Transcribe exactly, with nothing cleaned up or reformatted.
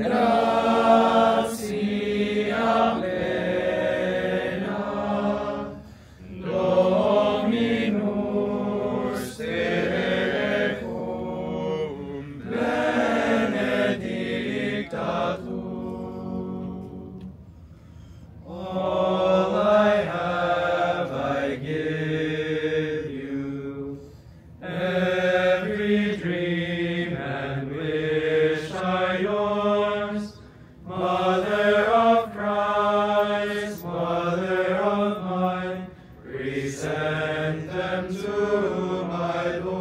Gratia plena, Dominus tecum, benedicta tu. All I have I give you, every dream and wish are yours. Mother of Christ, Mother of mine, present them to my Lord.